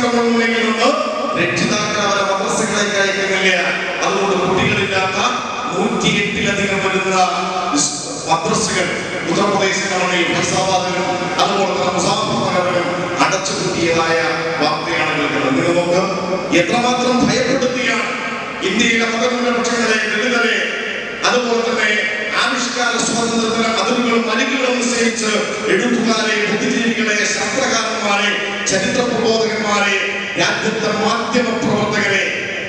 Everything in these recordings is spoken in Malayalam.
സംക്രമണങ്ങളിൽ നിന്ന് രക്ഷിതാക്കൾ അവരെ മദ്രസകളിലേക്ക് അയക്കുന്നില്ല. അതുകൊണ്ട് കുട്ടികളില്ലാത്ത 108-ലധികം വരുന്ന മദ്രസകൾ ഉത്തർപ്രദേശിൽ ഫൈസാബാദിലും അതുപോലെ തന്നെ മുസാഫർനഗറിലും അടച്ചുപൂട്ടിയതായ വാർത്തയാണ് കേൾക്കുന്നത്. നിങ്ങൾ നോക്ക്, എത്രമാത്രം ഭയപ്പെടുത്തിയാണ് ഇന്ത്യയിലെ മതന്യൂനപക്ഷങ്ങളെ, ദളിതരെ, അതുപോലെ തന്നെ ആവിഷ്കാര സ്വാതന്ത്ര്യത്തിന് അതിരുകളും അരികുകളും നിശ്ചയിച്ച് എഴുത്തുകാരെ, ബുദ്ധിജീവികളെ, ശാസ്ത്രകാരന്മാരെ, ചരിത്ര പ്രബോധകന്മാരെ, രാജ്യത്തെ മാധ്യമ പ്രവർത്തകരെ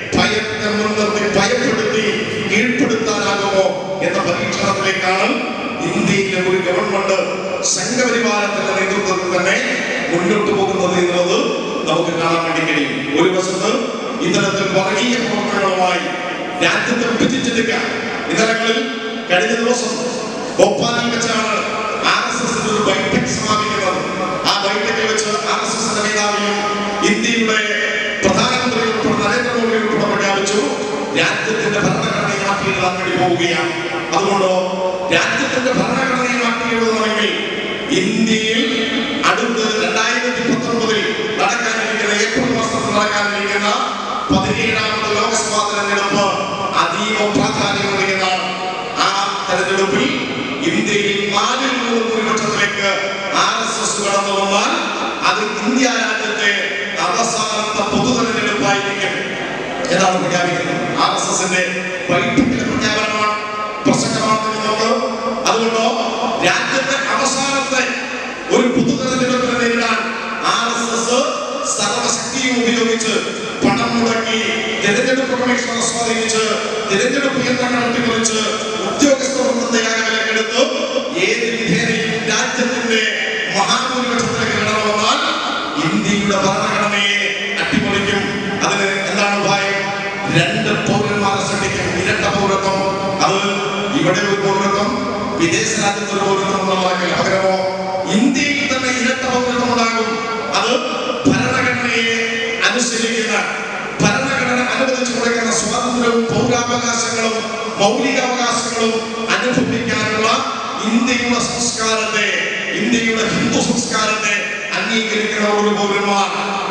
ഭയപ്പെടുത്തി കീഴ്പ്പെടുത്താനാകുമോ എന്ന പരീക്ഷണത്തിലേക്കാണ് ഇന്ത്യയിലെ ഒരു ഗവൺമെന്റ് സംഘപരിവാരത്തിന്റെ നേതൃത്വത്തിൽ തന്നെ മുന്നോട്ട് പോകുന്നത് എന്നുള്ളത് നമുക്ക് കാണാൻ വേണ്ടി കഴിയും. ഒരു വശത്ത് ഇത്തരത്തിൽ വർഗീയ പ്രവർത്തനങ്ങളുമായി രാജ്യത്തെ വിഭജിച്ചെടുക്കാൻ ഇത്തരങ്ങളിൽ കഴിഞ്ഞ ദിവസം ഭോപ്പാലിൽ വെച്ചാണ് RSSന്റെ ഒരു ബൈഠക് സമാപിക്കുന്നത്. ആ ബൈഠക്കിൽ വെച്ച് RSSന്റെ മേധാവിയും ഇന്ത്യയുടെ പ്രധാനമന്ത്രി നരേന്ദ്രമോദി ഉൾപ്പെടെ പ്രഖ്യാപിച്ചു രാജ്യത്തിന്റെ ഭരണഘടനയെ മാറ്റിയെഴുതാൻ വേണ്ടി പോവുകയാണ്. അതുകൊണ്ട് രാജ്യത്തിന്റെ ഭരണഘടനയെ മാറ്റിയെഴുതണമെങ്കിൽ ഇന്ത്യയിൽ അടുത്ത് 2019 നടക്കാനിരിക്കുന്ന ഏപ്രിൽ മാസത്തിൽ നടക്കാനിരിക്കുന്ന 17ാമത് ലോക്സഭാ തെരഞ്ഞെടുപ്പ് അതീവ പ്രാധാന്യമേറിയതാണ്. ആ തെരഞ്ഞെടുപ്പിൽ ഇന്ത്യയിൽ 4-3 ഭൂരിപക്ഷത്തിലേക്ക് RSS കടന്നു വന്നാൽ അത് ഇന്ത്യ രാജ്യത്തെ അവസാനത്തെ പൊതു തെരഞ്ഞെടുപ്പായിരിക്കും എന്നാണ് പ്രഖ്യാപിക്കുന്നത്. RSSന്റെ ബൈഠക്കിലെ പ്രഖ്യാപനമാണ്, പ്രസംഗമാണ്. അതുകൊണ്ടോ രാജ്യത്തെ അവസാനത്തെ ഒരു പൊതു തെരഞ്ഞെടുപ്പിനെ നേരിടാൻ RSS സർവശക്തിയും ഉപയോഗിച്ച് പണം മുടക്കി, തെരഞ്ഞെടുപ്പ് കമ്മീഷണറെ സ്വാധീനിച്ച്, തെരഞ്ഞെടുപ്പ് യന്ത്രങ്ങൾ അട്ടിമറിച്ച്, ഉദ്യോഗസ്ഥ വൃന്ദത്തെ വിലക്കെടുത്ത് ഏത് വിധേനയും രാജ്യത്തിന്റെ മഹാഭൂരിപക്ഷത്തിലേക്ക് കടന്നു വന്നാൽ ഇന്ത്യയുടെ ഭരണഘടനയെ അട്ടിമറിക്കും. അതിന് എന്താണ് ഉപായം? 2 പൗരന്മാരെ സൃഷ്ടിക്കും. ഇരട്ട പൗരത്വം. അത് ഇവിടെ ഒരു പൗരത്വം, വിദേശ രാജ്യത്ത് ഒരു പൗരത്വം എന്നുള്ളതാക്കില്ല. പകരമോ ഇന്ത്യയിൽ തന്നെ ഇരട്ട പൗരത്വം ഉണ്ടാകും. അത് ഭരണഘടനയെ അനുസരിക്കുന്ന, ഭരണഘടന അനുവദിച്ചു കൊടുക്കുന്ന സ്വാതന്ത്ര്യവും പൗരാവകാശങ്ങളും മൗലികാവകാശങ്ങളും അനുഭവിക്കാനുള്ള ഇന്ത്യയുടെ സംസ്കാരത്തെ, ഇന്ത്യയുടെ ഹിന്ദു സംസ്കാരത്തെ അംഗീകരിക്കുന്ന ഒരു പൗരന്മാർ.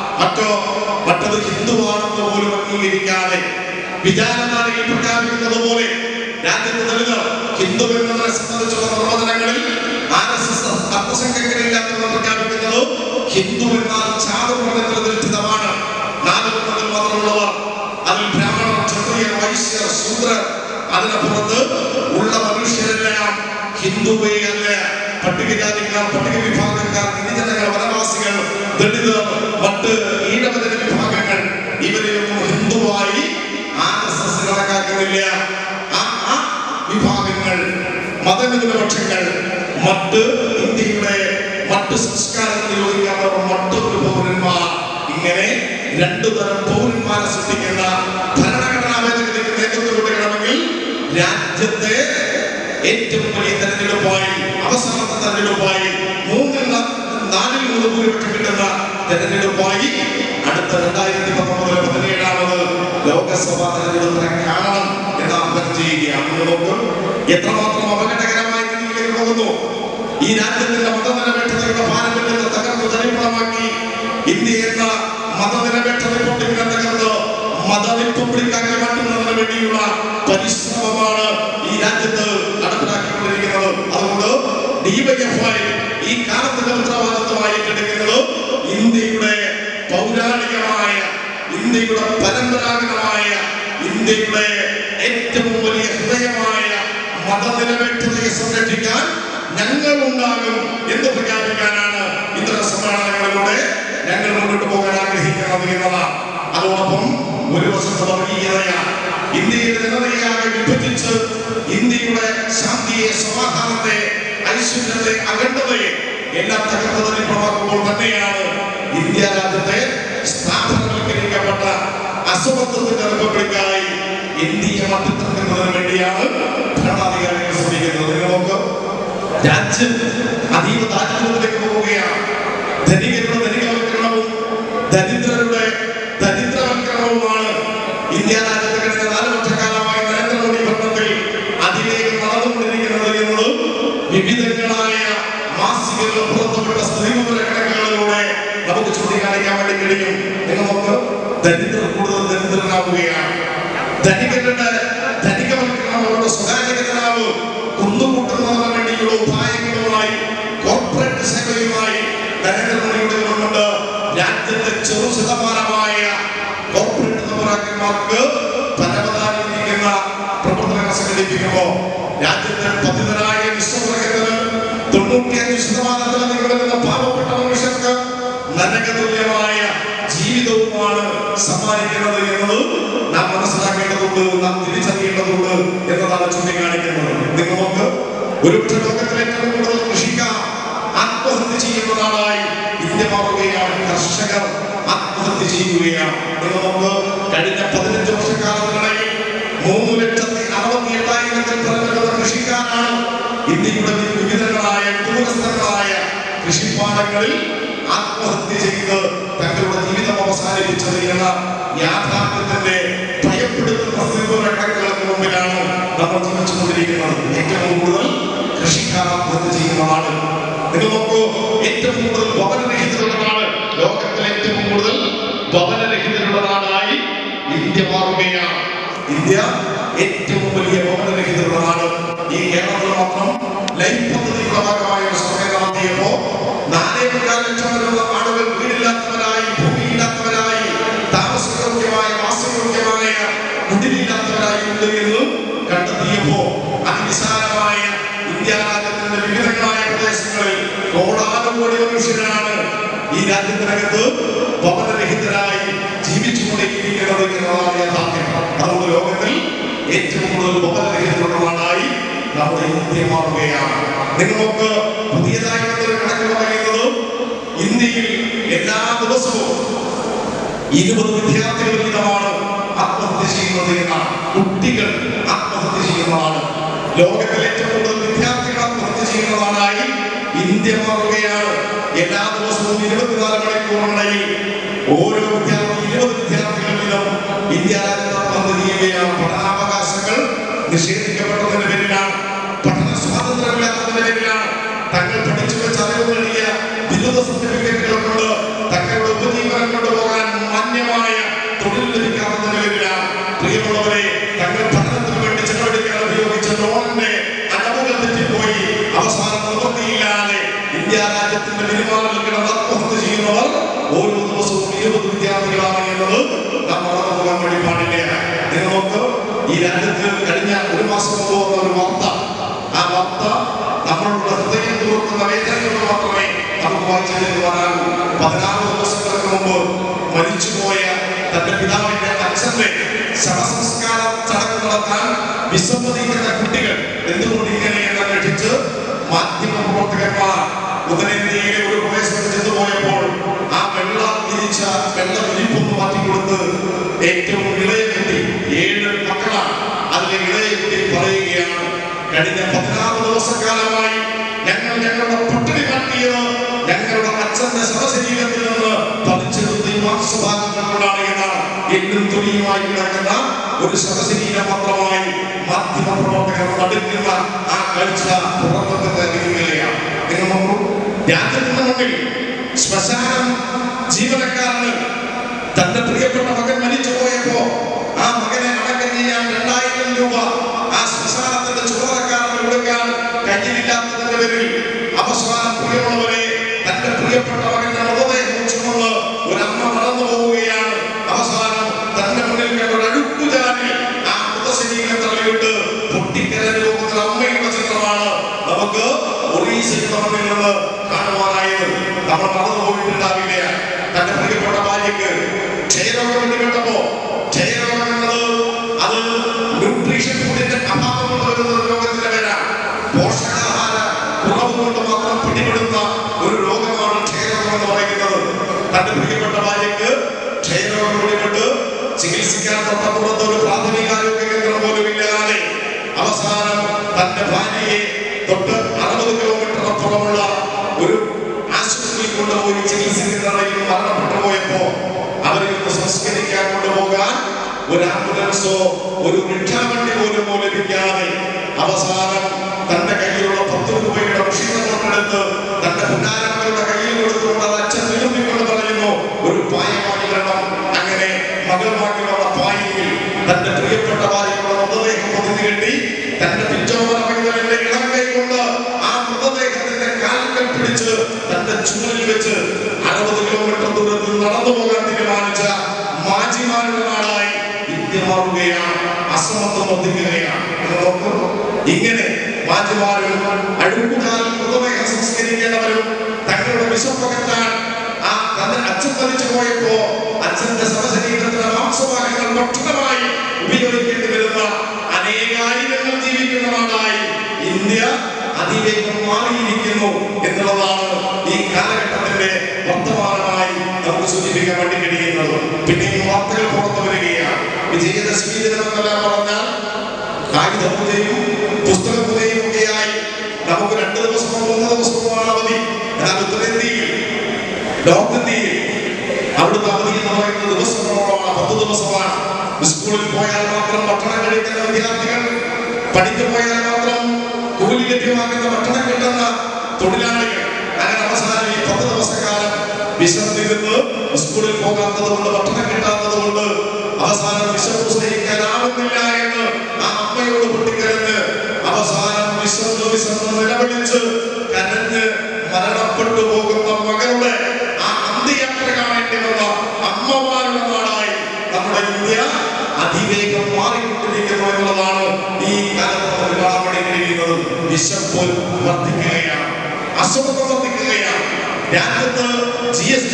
മറ്റത് ഹിന്ദുവാണെന്ന് പോലും അംഗീകരിക്കാതെ വിചാരധാരയിൽ പ്രഖ്യാപിക്കുന്നത് പോലെ രാജ്യത്തെ ദളിതർ ഹിന്ദു എന്നതിനെ സംബന്ധിച്ചുള്ള പ്രവചനങ്ങളിൽ RSS അർത്ഥസംഖ്യകളില്ലാത്തത് പ്രഖ്യാപിക്കുന്നത് ഹിന്ദു എന്നാൽ ചാതുർവർണ്ണത്തിലധിഷ്ഠിതമാണ്. 4 വർണ്ണത്തിൽ മാത്രമുള്ളവർ, അതിൽ ബ്രാഹ്മണർ, ക്ഷത്രിയർ, വൈശ്യർ, ശൂദ്രർ, അതിനപ്പുറത്ത് ഉള്ള മനുഷ്യരെല്ലാം ഹിന്ദുവേ അല്ല. പട്ടികജാതിക്കാർ, പട്ടിക വിഭാഗക്കാർ, ഗിരിജനങ്ങൾ, വനവാസികൾ, ദളിതർ, മറ്റ് ഈഴവജന വിഭാഗങ്ങൾ, ഇവരെയൊന്നും ഹിന്ദുവായി RSS കണക്കാക്കുന്നില്ല. ആ വിഭാഗങ്ങൾ, മതന്യൂനപക്ഷങ്ങൾ, മറ്റ് ഇന്ത്യയുടെ മറ്റ് സംസ്കാരത്തിൽ യോജിക്കാത്തവർ, മറ്റൊരു പൗരന്മാർ, ഇങ്ങനെ 2 തരം പൗരന്മാരെ സൃഷ്ടിക്കുന്ന ഭരണഘടനാ ഭേദഗതിക്ക് നേതൃത്വം കൊടുക്കണമെങ്കിൽ രാജ്യത്തെ ഏറ്റവും വലിയ തെരഞ്ഞെടുപ്പായി, അവസാനത്തെ തെരഞ്ഞെടുപ്പായി, 4-3 ഭൂരിപക്ഷം കിട്ടുന്ന തെരഞ്ഞെടുപ്പായി അടുത്ത 2019 17ാമത് ലോകസഭാ തെരഞ്ഞെടുപ്പിനെ കാണണം എന്ന് ആഹ്വാനം ചെയ്യുകയാണ്. നോക്കും എത്രമാത്രം അപകടകരമായ രീതിയിലേക്ക് പോകുന്നു. ഈ രാജ്യത്തിന്റെ മതനിരപേക്ഷതയുടെ പാരമ്പര്യത്തെ തകർത്ത് തരിപ്പണമാക്കി ഇന്ത്യ എന്ന മതനിരപേക്ഷ റിപ്പബ്ലിക്കിനെ തകർത്ത് മത റിപ്പബ്ലിക്കാക്കി മാറ്റുന്നതിന് വേണ്ടിയുള്ള പരിശ്രമമാണ് ഈ രാജ്യത്ത് നടപ്പിലാക്കിക്കൊണ്ടിരിക്കുന്നത്. അതുകൊണ്ട് DYFI ഈ കാലത്തിന്റെ ഉത്തരവാദിത്വമായി ഏറ്റെടുക്കുന്നത് ഇന്ത്യയുടെ പൗരാണികമായ, ഇന്ത്യയുടെ പരമ്പരാഗതമായ, ഇന്ത്യയുടെ ഏറ്റവും വലിയ ഹൃദയമായ മതനിരപേക്ഷതയെ സംരക്ഷിക്കാൻ ഞങ്ങൾ ഉണ്ടാകും എന്ന് പ്രഖ്യാപിക്കാനാണ് ഇത്തരം സമ്മേളനങ്ങളിലൂടെ ഞങ്ങൾ മുന്നോട്ട് പോകാൻ ആഗ്രഹിക്കുന്നത് എന്നതാണ്. അതോടൊപ്പം ഒരു വശത്ത് വർഗീയതയാണ്. ഇന്ത്യയുടെ ജനതയാകെ വിഭജിച്ച് ഇന്ത്യയുടെ ശാന്തിയെ, സമാധാനത്തെ, ഐശ്വര്യത്തെ, അഖണ്ഡതയെ എല്ലാം തകർത്ത് തരിപ്പണമാക്കുമ്പോൾ തന്നെയാണ് ഇന്ത്യ രാജ്യത്തെ സ്ഥാപനവൽക്കരിക്കപ്പെട്ട അസമത്വത്തിന്റെ റിപ്പബ്ലിക്കായി ഇന്ത്യയെ മാറ്റിത്തീർക്കുന്നതിന് വേണ്ടിയാണ് ഭരണാധികാരികൾ ശ്രമിക്കുന്നത്. നമുക്ക് രാജ്യം അതീവ ദാരിദ്ര്യത്തിലേക്ക് പോവുകയാണ്. ധനികരുടെ ധനികവൽക്കരണവും ദരിദ്രരുടെ ദരിദ്രവൽക്കരണവുമാണ് ഇന്ത്യ രാജ്യത്ത് കഴിഞ്ഞ 4 വർഷക്കാലമായി നരേന്ദ്രമോദി ഭരണത്തിൽ അതിലേക്ക് നടന്നുകൊണ്ടിരിക്കുന്നത് എന്നത് വിവിധങ്ങളായ മാസികകൾ പുറത്തുവിട്ട സ്ഥിതിവിവര കണക്കുകളിലൂടെ നമുക്ക് ചൂണ്ടിക്കാണിക്കാൻ വേണ്ടി കഴിയും. നിങ്ങൾ ദരിദ്രർ കൂടുതൽ ദരിദ്രനാവുകയാണ്. ധനികരുടെ ധനികവൽക്കരണം, അവരുടെ സ്വകാര്യകനാവ് കുന്നുകൂട്ടുന്നതിന് വേണ്ടിയുള്ള ഉപായങ്ങളുമായി കോർപ്പറേറ്റ് സേവയുമായി നരേന്ദ്രമോദിയുടെ ഗവൺമെന്റ് രാജ്യത്തെ ചെറു ശതമാനമായ കോർപ്പറേറ്റ് നമ്പറാക്കന്മാർക്ക് പരമതാനിരിക്കുന്ന പ്രവർത്തനങ്ങൾ സംഘടിപ്പിക്കുമ്പോൾ രാജ്യത്തെ പതിതരായ നിസ്വവർഗത്തിന് 95% വരുന്ന പാവപ്പെട്ട മനുഷ്യർക്ക് നരകതുല്യമായ ജീവിതവുമാണ് സമ്മാനിക്കുന്നത് എന്നത് നാം മനസ്സിലാക്കേണ്ടതുണ്ട്, നാം തിരിച്ചറിയേണ്ടതുണ്ട് എന്നതാണ് ചൂണ്ടിക്കാണിക്കുന്നത്. നിങ്ങൾക്ക് ഒരുപക്ഷെ ലോകത്തിലെ ഏറ്റവും കൂടുതൽ കൃഷിക്കാർ ആത്മഹത്യ ചെയ്യുന്ന നാടായി ഇന്ത്യ മാറുകയാണ്. കർഷകർ ആത്മഹത്യ ചെയ്യുകയാണ്. നമുക്ക് കഴിഞ്ഞ 15 വർഷക്കാലത്തിനിടയിൽ 3,68,000 പരമ്പര കൃഷിക്കാരാണ് ഇന്ത്യയുടെ വിവിധങ്ങളായ ദൂരസ്ഥങ്ങളായ കൃഷിപ്പാടങ്ങളിൽ ആത്മഹത്യ ചെയ്ത് തങ്ങളുടെ ജീവിതം അവസാനിപ്പിച്ചത് എന്ന യാഥാർത്ഥ്യത്തിന്റെ ഭയപ്പെടുത്തുന്ന കണക്കുകൾക്ക് മുമ്പിലാണ് നമ്മൾ ജീവിച്ചുകൊണ്ടിരിക്കുന്നത്. ഏറ്റവും കൂടുതൽ കൃഷിക്കാർ ആത്മഹത്യ ചെയ്യുന്നതാണ്. നിങ്ങൾ നോക്കൂ, ഏറ്റവും കൂടുതൽ ഭവനരഹിതരുള്ള നാട്, ലോകത്തിലെ ഏറ്റവും കൂടുതൽ ഭവനരഹിതരുള്ള നാടായി ഇന്ത്യ മാറുകയാണ്. ഇന്ത്യ ഏറ്റവും വലിയ ഭവനരഹിതരുള്ള നാട്. ഈ കേരളത്തിൽ മാത്രം ലൈഫ് പദ്ധതിയുടെ ഭാഗമായ ഒരു സർവേ നടത്തിയപ്പോ 4.4 ലക്ഷം വരുന്ന ആളുകൾ വീടില്ലാത്തവരായി, ഭൂമിയില്ലാത്തവരായി, താമസയോഗ്യമായ വാസയോഗ്യമായ കുടിലില്ലാത്തവരായി ഉണ്ട് എന്ന് കണ്ടെത്തിയപ്പോ അതിവിശാലമായ ഇന്ത്യ രാജ്യത്തിന്റെ വിവിധങ്ങളായ പ്രദേശങ്ങളിൽ കോടാനുകോടി മനുഷ്യരാണ് ഈ രാജ്യത്തിനകത്ത് ഭവനരഹിതരായി ജീവിച്ചുകൊണ്ടേയിരിക്കുന്നത് എന്നതാണ് യാഥാർത്ഥ്യം. അതുകൊണ്ട് ലോകത്തിൽ ഏറ്റവും കൂടുതൽ ഭവനരഹിതരുള്ളതായി നമ്മുടെ ഇന്ത്യ മാറുകയാണ്. നിങ്ങൾക്ക് പുതിയതായി ഒരു കണക്ക് പറയുന്നത് ഇന്ത്യയിൽ എല്ലാ ദിവസവും 20 വിദ്യാർത്ഥികൾ വീതമാണ് ആത്മഹത്യ ചെയ്യുന്നത് എന്നാണ്. കുട്ടികൾ ആത്മഹത്യ ചെയ്യുന്നതാണ്. ലോകത്തിലെ ഏറ്റവും കൂടുതൽ വിദ്യാർത്ഥികൾ ആത്മഹത്യ ചെയ്യുന്നതായി ഇന്ത്യ മാറുകയാണ്. എല്ലാ ദിവസവും 24 മണിക്കൂറിനിടയിൽ ഓരോ വിദ്യാർത്ഥി 20 വിദ്യാർത്ഥികൾ വീതം ഇന്ത്യ രാജ്യത്ത് ആത്മഹത്യ ചെയ്യുകയാണ്. പഠനാവകാശങ്ങൾ നിഷേധിക്കപ്പെട്ടതിന്റെ പേരിലാണ്, പഠന സ്വാതന്ത്ര്യമില്ലാത്തതിന്റെ പേരിലാണ്, തങ്ങൾ പഠിച്ചു വെച്ച അറിവ് നേടിയ ബിരുദ സർട്ടിഫിക്കറ്റുകൾ കൊണ്ട് തങ്ങളുടെ ഉപജീവനം കൊണ്ടുപോകാൻ മാന്യമായ തൊഴിൽ ലഭിക്കാത്തതിന്റെ പേരിലാണ്. പ്രിയമുള്ളവരെ, തങ്ങൾ പഠനത്തിന് വേണ്ടി ചെലവഴിക്കാൻ ഉപയോഗിച്ച ലോണിന്റെ അടവുകൾ തെറ്റിപ്പോയി അവസാനം നിവൃത്തിയില്ലാതെ ഇന്ത്യ രാജ്യത്തിന്റെ പെരുമാറിൽ കിടന്ന് ആത്മഹത്യ ചെയ്യുന്നവർ ഓരോ ദിവസവും 20 വിദ്യാർത്ഥികളാണ് എന്നത് നാം മറന്നു പോകാൻ വേണ്ടി പാടില്ല. നിങ്ങൾക്ക് ഈ രാജ്യത്ത് കഴിഞ്ഞ ഒരു മാസം മുമ്പ് വന്ന ഒരു വാർത്ത, ആ വാർത്ത നമ്മളുടെ ഹൃദയം തുറക്കുന്ന വേദനയോട് മാത്രമേ നമുക്ക് വായിച്ചതെന്ന് പറയാനൂ. 16 ദിവസങ്ങൾക്ക് മുമ്പ് മരിച്ചുപോയ തന്റെ പിതാവിന്റെ അച്ഛന്റെ ശവസംസ്കാര ചടങ്ങ് നടത്താൻ വിസമ്മതിക്കുന്ന കുട്ടികൾ എന്തുകൊണ്ട് ഇങ്ങനെയെന്ന് അന്വേഷിച്ച് മാധ്യമ പ്രവർത്തകന്മാർ ഉത്തരേന്ത്യയിലെ ഒരു പ്രദേശത്ത് ചെന്നുപോയപ്പോൾ ആ വെള്ള തിരിച്ച വെള്ള വിരിപ്പൊന്ന് മാറ്റിക്കൊടുത്ത് ഏറ്റവും ഇളയ കുട്ടി, 7 മക്കളാണ്, അതിലെ ഇളയ കുട്ടി പറയുകയാണ്, കഴിഞ്ഞ 16 ദിവസക്കാലമായി ഞങ്ങൾ ഞങ്ങളുടെ പട്ടിണി മാറ്റിയത് ഞങ്ങളുടെ അച്ഛന്റെ ശവശരീരത്തിൽ നിന്ന് പതിച്ചെടുത്ത ഈ മാംസഭാഗങ്ങളോടാണ് എന്നാണ്. എന്നും തുണിയുമായി കിടക്കുന്ന ഒരു ശവശരീരം മാത്രമായി മാധ്യമ പ്രവർത്തകർ നടുക്കുന്ന ആ കാഴ്ച പുറത്തൊക്കെ തരുകയാണ്. നിങ്ങൾ നോക്കൂ, രാജ്യത്തിന്റെ മുന്നിൽ ശ്മശാനം ജീവനക്കാരന് തന്റെ പ്രിയപ്പെട്ട മകൻ മരിച്ചു പോയപ്പോ ആ മകനെ അടക്കം ചെയ്യാൻ 2000 രൂപ ആ ശ്മശാനത്തിന്റെ ചുമതലക്കാരന് കൊടുക്കാൻ കയ്യിലില്ലാത്തതിന്റെ പേരിൽ അവസാനം പ്രിയമുള്ളവരെ തന്റെ പ്രിയപ്പെട്ട മകന്റെ മൃതദേഹം ചുമന്ന് ഒരമ്മ നടന്നു പോവുകയാണ്. അവസാനം തന്റെ മുന്നിൽ കണ്ട ഒരു അടുക്കുചാലിൽ ആ മൃതശരീരം തള്ളിയിട്ട് പൊട്ടിക്കരഞ്ഞു പോകുന്ന അമ്മയുടെ ചിത്രമാണ് നമുക്ക് ഒറീസയിൽ മണ്ണിൽ നിന്ന് കാണുവാനായത്. നമ്മൾ മറന്നു പോയിട്ടുണ്ടാവില്ല. തന്റെ പ്രിയപ്പെട്ട ഭാര്യയ്ക്ക് ക്ഷയരോഗം പിടിപെട്ടപ്പോ, ക്ഷയരോഗം എന്നത് അത് ന്യൂട്രീഷൻ ഫുഡിന്റെ അഭാവം കൊണ്ട് വരുന്ന രോഗത്തിന്റെ പേരാണ്. പോഷകാഹാര കുറവ് കൊണ്ട് മാത്രം പിടിപെടുന്ന ഒരു രോഗമാണ് ക്ഷയരോഗം എന്ന് പറയുന്നത്. തന്റെ പ്രിയപ്പെട്ട ഭാര്യയ്ക്ക് ക്ഷയരോഗം പിടിപെട്ട് ചികിത്സിക്കാൻ തൊട്ടപ്പുറത്ത് ഒരു പ്രാഥമികാരോഗ്യ കേന്ദ്രം പോലും ഇല്ലാതെ അവസാനം തന്റെ ഭാര്യയെ തൊട്ട് 60 കിലോമീറ്റർ അപ്പുറമുള്ള ഒരു ആശുപത്രിയിൽ കൊണ്ടുപോയി ചികിത്സിക്കുന്നതിൽ മരണപ്പെട്ടു പോയപ്പോ അവരിൽ നിന്ന് സംസ്കരിക്കാൻ കൊണ്ടുപോകാൻ ഒരു ആംബുലൻസോ ഒരു റിക്ഷാവണ്ടി പോലും ലഭിക്കാതെ അവസാനം തന്റെ കയ്യിലുള്ള 10 രൂപയുടെ മുഷികെടുത്ത് തന്റെ പുന്നാരങ്ങളുടെ കയ്യിൽ കൊടുത്തുകൊണ്ട് അത് അച്ഛൻ നിരൂപിക്കൊണ്ട് പറയുന്നു, ഒരു പായമായി വരണം. അങ്ങനെ വെച്ച് 60 കിലോമീറ്റർ ദൂരത്തിൽ നടന്നു പോകാൻ തീരുമാനിച്ച മാജിമാരുടെ നാടായി ഇന്ത്യ മാറുകയാണ്. അസമത്വം വർദ്ധിക്കുകയാണ്. ഇങ്ങനെ മാജിമാരും അഴുക്കുകാലിൽ മൃതദേഹം സംസ്കരിക്കേണ്ടവരും തങ്ങളുടെ വിശപ്പകറ്റാൻ അച്ഛൻ മരിച്ചു പോയപ്പോ അച്ഛന്റെ ശവശരീരത്തിലെ മാംസഭാഗങ്ങൾ ഭക്ഷണമായി ഉപയോഗിക്കേണ്ടി വരുന്ന അനേകായിരങ്ങൾ ജീവിക്കുന്ന നാടായി ഇന്ത്യ അതിവേഗം മാറിയിരിക്കുന്നു എന്നുള്ളതാണ് ഈ കാലഘട്ടത്തിന്റെ വർത്തമാനമായി നമുക്ക് സൂചിപ്പിക്കാൻ വേണ്ടി കഴിയുന്നത്. പിന്നെയും വാർത്തകൾ പുറത്തു വരികയാണ്. വിജയദശമി ദിനമെന്നെല്ലാം പറഞ്ഞാൽ കായിക പൂജയും പുസ്തക പൂജയും ഒക്കെയായി നമുക്ക് 2 ദിവസമോ 3 ദിവസമോ അവധി. എന്നാൽ ഉത്തരേന്ത്യയിൽ നോർത്ത് ഇന്ത്യയിൽ അവിടുത്തെ അവധി എന്ന് പറയുന്ന ദിവസങ്ങളോളമാണ്, 10 ദിവസമാണ്. സ്കൂളിൽ പോയാൽ മാത്രം ഭക്ഷണം കഴിക്കുന്ന വിദ്യാർത്ഥികൾ, പഠിച്ചു പോയാൽ മാത്രം കൂലി ലഭ്യമാക്കുന്ന ഭക്ഷണം കിട്ടുന്ന തൊഴിലാളികൾ, അങ്ങനെ അവസാനം ഈ 10 ദിവസക്കാലം വിശന്നിരുന്ന് സ്കൂളിൽ പോകാത്തത് കൊണ്ട്, ഭക്ഷണം കിട്ടാത്തത് കൊണ്ട് അവസാനം വിശപ്പ് സഹിക്കാനാവുന്നില്ല എന്ന് ആ അമ്മയോട് പൊട്ടിക്കരഞ്ഞ് അവസാനം വിശന്ന് നിലവിളിച്ച് കരഞ്ഞ് മരണപ്പെട്ടു പോകുന്ന മകളുടെ ആ അന്ത്യയാത്ര കാണേണ്ടി വന്ന അമ്മമാരുടെ നാടായി നമ്മുടെ ഇന്ത്യ അതിവേഗം മാറിക്കൊണ്ടിരിക്കുന്നു എന്നുള്ളതാണ് ഈ കാലത്ത് നമുക്ക് കാണാൻ വേണ്ടി കഴിയുന്നത്. വിശപ്പ് വർദ്ധിക്കുകയാണ്, അസുഖം വർദ്ധിക്കുകയാണ്. രാജ്യത്ത് GST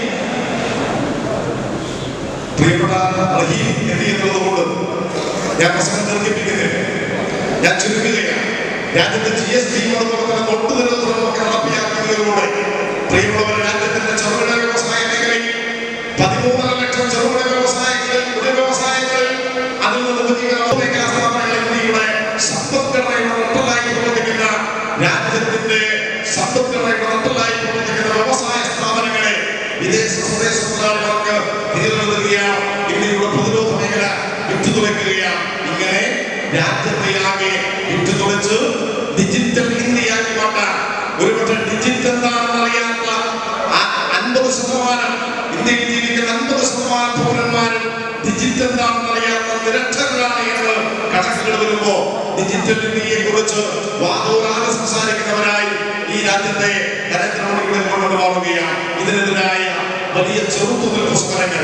പ്രിയപ്പെട്ട റഹീം എന്നുള്ളതുകൊണ്ട് ഞാൻ പ്രസംഗം ദീർഘിപ്പിക്കുന്നില്ല, ഞാൻ ചുരുക്കുകയാണ്. രാജ്യത്തെ GST ഒട്ടുനിരന്തരമൊക്കെ നടപ്പിലാക്കുന്നതിലൂടെ പ്രിയമുള്ളവർ രാജ്യത്തിന്റെ ചെറുകിട വ്യവസായ മേഖലയിൽ 13.5 ലക്ഷം ചെറുകിട വ്യവസായങ്ങളിൽ അതിൽ നിന്ന് മേഖലാ സ്ഥാപനങ്ങൾ ഇന്ത്യയുടെ സമ്പദ്ഘടനയുടെ നട്ടലായി പ്രവർത്തിക്കുന്ന, രാജ്യത്തിന്റെ സമ്പദ്ഘടനയുടെ നട്ടലായി പ്രവർത്തിക്കുന്ന വ്യവസായ സ്ഥാപനങ്ങളെ വിദേശ സ്വദേശ തൊഴിലാളികൾക്ക് നേരിടുകയാണ്. ഇന്ത്യയുടെ പ്രതിരോധ മേഖല വിട്ടുതുളയ്ക്കുകയാണ്. ഇങ്ങനെ രാജ്യത്തെയാകെ വിട്ടുതുളച്ച് ഡിജിറ്റൽ ഇന്ത്യയാക്കി മാറ്റാൻ, ഒരുപക്ഷെ ഡിജിറ്റൽ എന്താണെന്ന് അറിയാത്ത 50% ഇന്ത്യയിൽ ജീവിക്കുന്ന 50% പൗരന്മാരും ഡിജിറ്റൽ എന്താണെന്ന് അറിയാത്ത നിരക്ഷരരാണ് എന്ന് കണക്കുകൾ വരുമ്പോ ഡിജിറ്റൽ ഇന്ത്യയെ കുറിച്ച് വാദോരാതെ സംസാരിക്കുന്നവരായി ഈ രാജ്യത്തെ നരേന്ദ്രമോദിയുടെ കൊണ്ടു മാറുകയാണ്. ഇതിനെതിരായ വലിയ ചെറുത്തുനിൽപ്പ്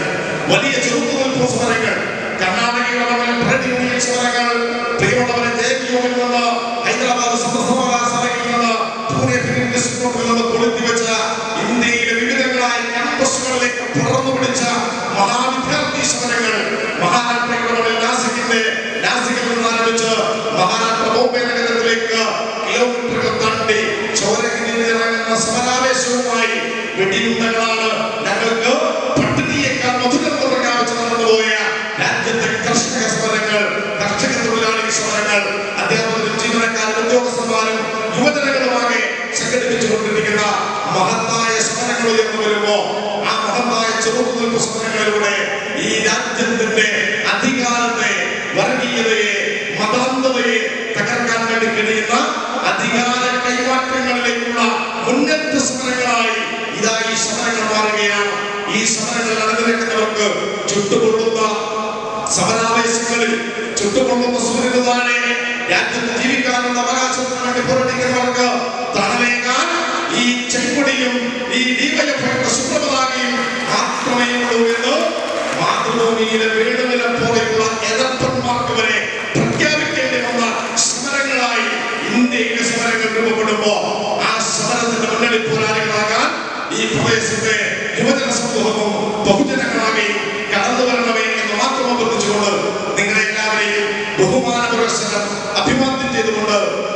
സമരങ്ങൾ കർണാടകയുടെ സമരങ്ങൾ, പ്രിയമുള്ളവരെ ജയപൂരിൽ നിന്ന്, ഹൈദരാബാദ് സമരത്തിൽ നിന്ന്, പൂനെ ഫിലിം ഇൻസ്റ്റിറ്റ്യൂട്ടിൽ നിന്ന് കൊളുത്തിവെച്ച ഇന്ത്യയിലെ വിവിധങ്ങളായ ക്യാമ്പസുകളിലേക്ക് പടർന്നു പിടിച്ച മഹാവിദ്യാർത്ഥി സമരങ്ങൾ, മഹാരാഷ്ട്രയുടെ നാസിക്കിൽ നിന്ന് ആരംഭിച്ച് മഹാരാഷ്ട്ര ബോംബെ നഗരത്തിലേക്ക് കിലോമീറ്ററുകൾ താണ്ടി ചോരക്കിറങ്ങുന്ന സമരാവേശവുമായി വെടിയുണ്ടകളാണ് ഞങ്ങൾക്ക് പട്ടിണിയേക്കാൾ മധുരം പ്രഖ്യാപിച്ച് നടന്നുപോയ രാജ്യത്തെ കർഷക സമരങ്ങൾ, കർഷക തൊഴിലാളി സമരങ്ങൾ, അധ്യാപകരും ജീവനക്കാരും ഉദ്യോഗസ്ഥന്മാരും യുവജനങ്ങളുമായി സംഘടിപ്പിച്ചുകൊണ്ടിരിക്കുന്ന മഹത്തായ സമരങ്ങൾ ഉയർന്നു വരുമ്പോ ആ മഹത്തായ ചെറുത്തുനിൽപ്പ് സമരങ്ങളിലൂടെ ഈ രാജ്യത്തിന്റെ അധികാരത്തെ, വർഗീയതയെ, മതാന്തതയെ തകർക്കാൻ വേണ്ടി കഴിയുന്ന അധികാര കൈമാറ്റങ്ങളിലേക്കുള്ള മുന്നേറ്റ സമരങ്ങളായി ഇതാ ഈ സമരങ്ങൾ മാറുകയാണ്. ഈ സമരങ്ങളിൽ അണിനിരക്കുന്നവർക്ക് ചുട്ടുകൊള്ളുന്ന സമരാവേശങ്ങളിൽ, ചുട്ടുകൊള്ളുന്ന സൂര്യതാനെ രാജ്യത്ത് ജീവിക്കാനുള്ള അവകാശത്തിന് വേണ്ടി പോരാടുന്നവർക്ക് തണലേകാൻ ഈ ചെങ്കൊടിയും ഈ DYFI സുപ്രഭാതയും മാത്രമേ ഉള്ളൂ എന്ന് മാതൃഭൂമിയിലെ വീടുനില പോലെയുള്ള എതിർപ്പന്മാർക്ക് വരെ പ്രഖ്യാപിക്കേണ്ടി വന്ന സമരങ്ങളായി ഇന്ത്യയിലെ സമരങ്ങൾ രൂപപ്പെടുമ്പോ ആ സമരത്തിന്റെ മുന്നണി പോരാളികളാകാൻ ഈ പ്രദേശത്തെ യുവജന സമൂഹവും ബഹുജനങ്ങളാകെയും കടന്നു വരണമേ എന്ന് മാത്രം അഭ്യർത്ഥിച്ചുകൊണ്ട് നിങ്ങളെ എല്ലാവരെയും ബഹുമാന പുരസ്സരം അഭിവാദ്യം ചെയ്തുകൊണ്ട്